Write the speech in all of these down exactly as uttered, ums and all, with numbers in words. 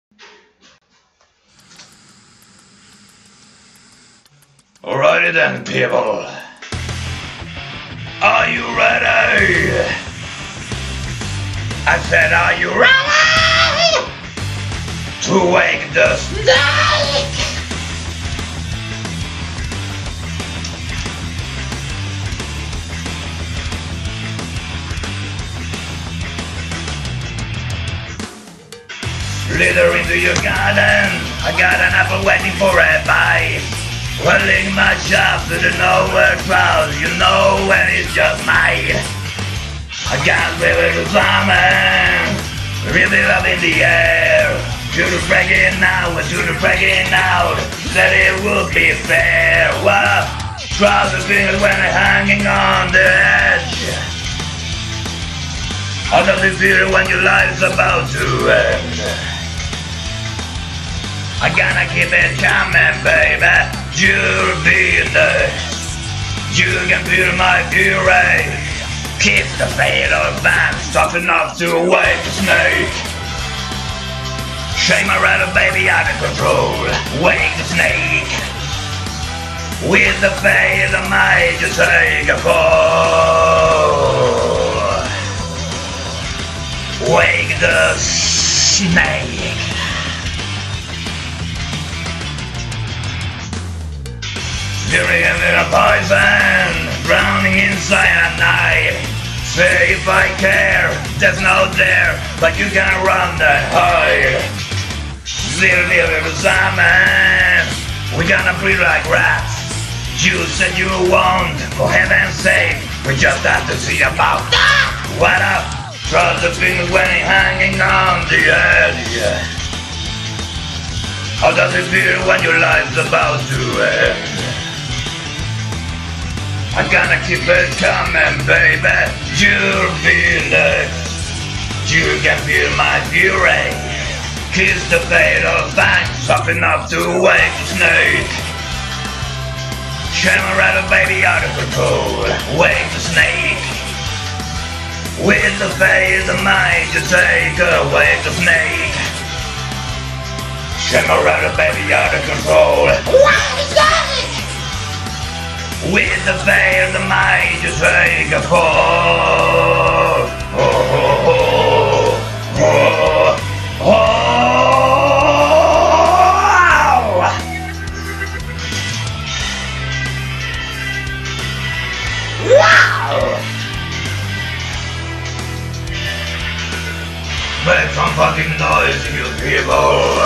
Alrighty then, people. Are you ready? I said, are you ready to wake the snake? Slither into your garden. I got an apple waiting for a bite. Whirling my shaft to the nowhere clouds, you know when it's just mine. I can't live with the salmon, really love in the air. To the breaking out, to the breaking out, that it would be fair. Well, cross the fingers when they're hanging on the edge. How does it feel when your life's about to end? I gotta keep it coming, baby. You'll be there. You can feel my fury. Keep the fatal band tough enough to wake the snake. Shake my rattle, baby, out of control. Wake the snake. With the fatal might, you take a fall. Wake the snake. Fury of a poison, drowning in cyanide. Say if I care, there's no there, but you can run and hide. Zero live with salmon, we gonna breathe like rats. You said you won't, for heaven's sake, we just have to see about that. What up? Trust the fingers when you're hanging on the edge. How does it feel when your life's about to end? I'm gonna keep it coming, baby. You'll feel it. You can feel my fury. Kiss the fatal fang, soft enough to wake the snake. Shame a rattle, baby, out of control. Wake the snake. With the fatal mind to take away the snake. Shame a rattle, baby, out of control. Wake the snake. With the veil, the might to take a fall. Oh, oh, oh, oh, oh. Wow! Make some fucking noise, you people!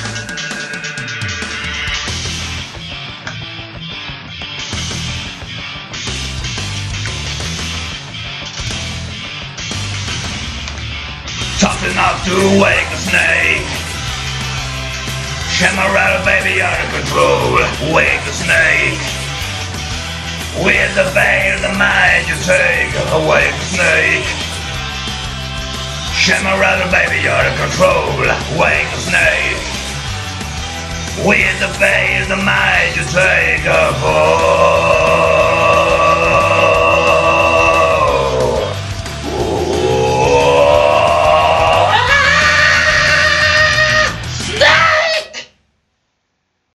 Tough enough to wake the snake. Shimmer rattle, baby, out of control. Wake the snake. With the veil, the mind you take. Wake the snake. Shimmer rattle, baby, out of control. Wake the snake. With the veil, the mind you take.